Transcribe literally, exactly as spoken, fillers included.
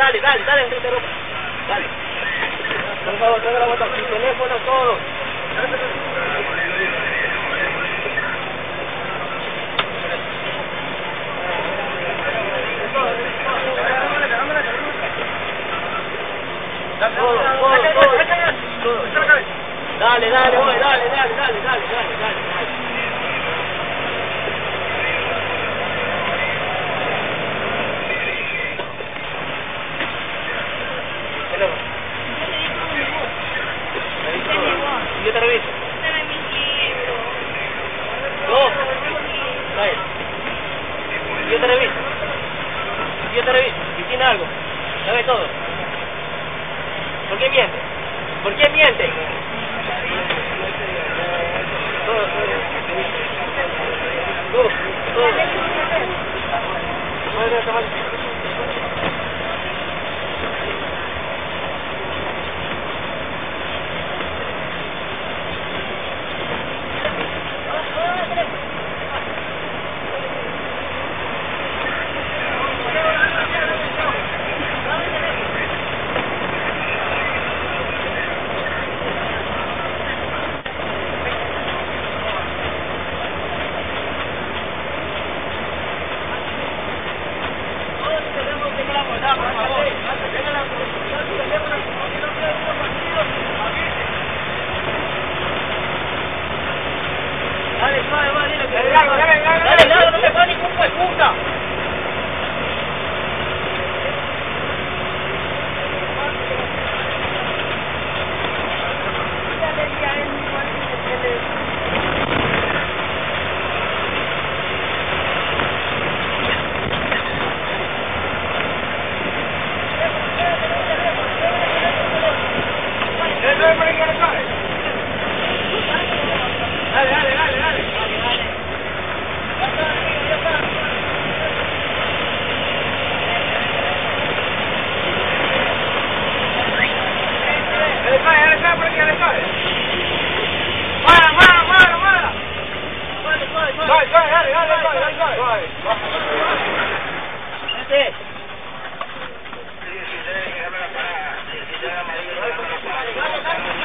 dale, dale, dale, Enrique, dale. Por favor, traiga la bota, sin teléfono, todo. Todo, todo, todo, todo. Dale, dale, oye, dale, dale, dale, dale, dale, dale, dale. Yo te reviso. No. Vaya. Yo te reviso. Yo te reviso. Si tiene algo. Sabe todo. ¿Por qué miente? ¿Por qué miente? Todo, todo. Todo, todo. Madre, madre. Dale, suave, va, dile que... Dale, dale, dale, dale, dale, no te va ningún hijo de puta. Dale, dale, dale, dale. Dale,